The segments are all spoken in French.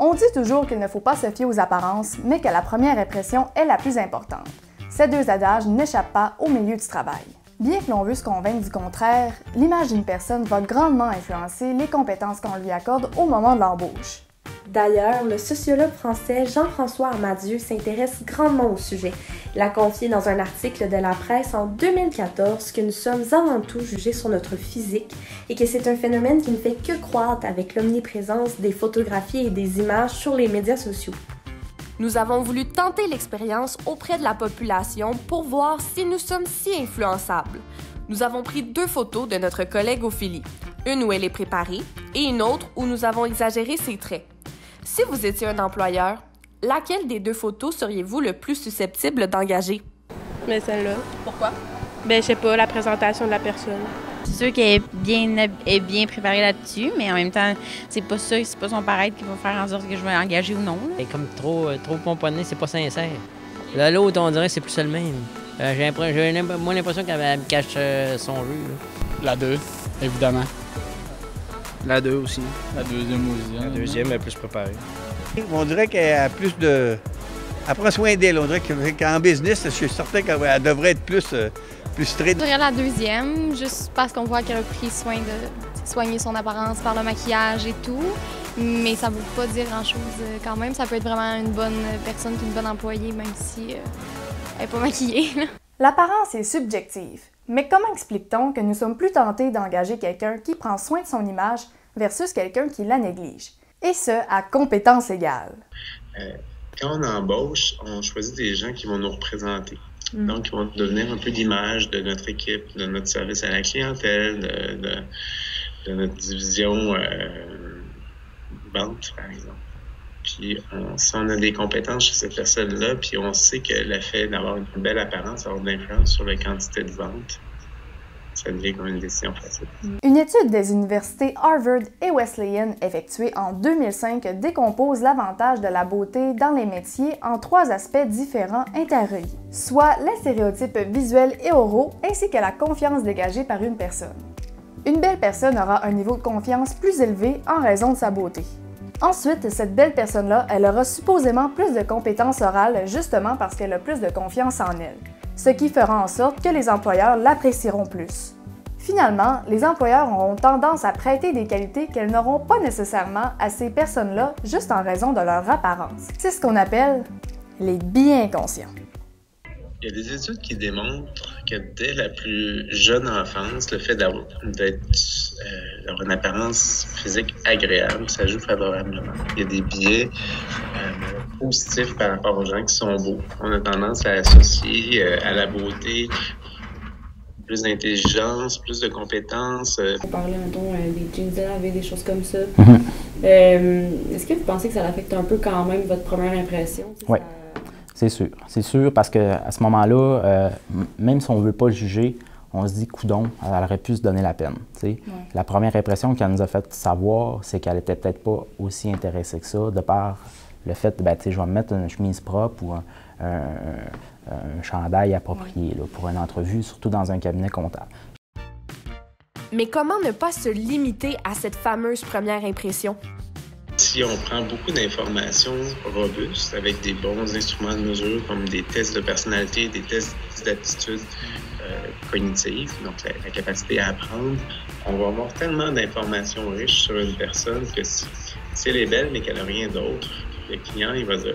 On dit toujours qu'il ne faut pas se fier aux apparences, mais que la première impression est la plus importante. Ces deux adages n'échappent pas au milieu du travail. Bien que l'on veut se convaincre du contraire, l'image d'une personne va grandement influencer les compétences qu'on lui accorde au moment de l'embauche. D'ailleurs, le sociologue français Jean-François Amadieu s'intéresse grandement au sujet. Il a confié dans un article de la presse en 2014 que nous sommes avant tout jugés sur notre physique et que c'est un phénomène qui ne fait que croître avec l'omniprésence des photographies et des images sur les médias sociaux. Nous avons voulu tenter l'expérience auprès de la population pour voir si nous sommes si influençables. Nous avons pris 2 photos de notre collègue Ophélie, une où elle est préparée et une autre où nous avons exagéré ses traits. Si vous étiez un employeur, laquelle des 2 photos seriez-vous le plus susceptible d'engager? Mais celle-là. Pourquoi? Ben, je sais pas, la présentation de la personne. C'est sûr qu'elle est bien préparée là-dessus, mais en même temps, c'est pas sûr, c'est pas son paraître qui va faire en sorte que je vais engager ou non. Elle est comme trop pomponné, c'est pas sincère. Là, l'autre, on dirait que c'est plus le même. J'ai moins l'impression qu'elle me cache son jeu. La 2, évidemment. La 2 aussi. La deuxième aussi. La deuxième est plus préparée. On dirait qu'elle a plus de... Elle prend soin d'elle. On dirait qu'en business, je suis certain qu'elle devrait être plus straight. Je dirais la deuxième, juste parce qu'on voit qu'elle a pris soin de soigner son apparence par le maquillage et tout. Mais ça ne veut pas dire grand-chose quand même. Ça peut être vraiment une bonne personne, une bonne employée, même si elle n'est pas maquillée. L'apparence est subjective. Mais comment explique-t-on que nous sommes plus tentés d'engager quelqu'un qui prend soin de son image versus quelqu'un qui la néglige? Et ce, à compétences égales. Quand on embauche, on choisit des gens qui vont nous représenter. Donc, ils vont devenir un peu l'image de notre équipe, de notre service à la clientèle, de notre division vente, par exemple. Puis, si on a des compétences chez cette personne-là, puis on sait que le fait d'avoir une belle apparence, avoir de l'influence sur la quantité de vente, ça devient comme une décision facile. Une étude des universités Harvard et Wesleyan effectuée en 2005 décompose l'avantage de la beauté dans les métiers en 3 aspects différents interreliés, soit les stéréotypes visuels et oraux ainsi que la confiance dégagée par une personne. Une belle personne aura un niveau de confiance plus élevé en raison de sa beauté. Ensuite, cette belle personne-là, elle aura supposément plus de compétences orales justement parce qu'elle a plus de confiance en elle, ce qui fera en sorte que les employeurs l'apprécieront plus. Finalement, les employeurs auront tendance à prêter des qualités qu'elles n'auront pas nécessairement à ces personnes-là juste en raison de leur apparence. C'est ce qu'on appelle les biais inconscients. Il y a des études qui démontrent que dès la plus jeune enfance, le fait d'avoir une apparence physique agréable, ça joue favorablement. Il y a des biais positifs par rapport aux gens qui sont beaux. On a tendance à associer à la beauté plus d'intelligence, plus de compétences. On parlait, mettons, des jeans délavés, des choses comme ça. Est-ce que vous pensez que ça affecte un peu quand même votre première impression? Oui. C'est sûr. C'est sûr parce qu'à ce moment-là, même si on ne veut pas le juger, on se dit, coudonc, elle aurait pu se donner la peine. Ouais. La première impression qu'elle nous a fait savoir, c'est qu'elle n'était peut-être pas aussi intéressée que ça, de par le fait, je vais me mettre une chemise propre ou un chandail approprié là, pour une entrevue, surtout dans un cabinet comptable. Mais comment ne pas se limiter à cette fameuse première impression? Si on prend beaucoup d'informations robustes avec des bons instruments de mesure comme des tests de personnalité, des tests d'aptitude cognitive, donc la capacité à apprendre, on va avoir tellement d'informations riches sur une personne que si elle est belle mais qu'elle n'a rien d'autre, le client il va dire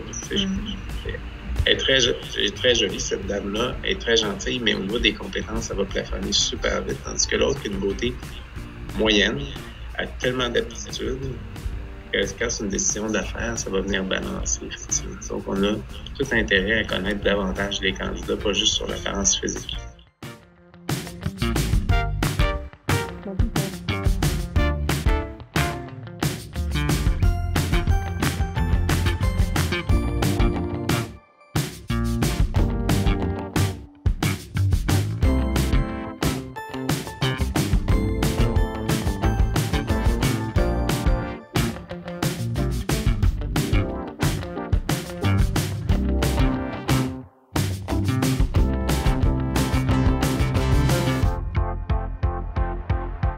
elle est très jolie cette dame-là, elle est très gentille, mais au niveau des compétences, ça va plafonner super vite, tandis que l'autre qui a une beauté moyenne, a tellement d'aptitudes quand c'est une décision d'affaires, ça va venir balancer, effectivement. Donc, on a tout intérêt à connaître davantage les candidats, pas juste sur l'apparence physique.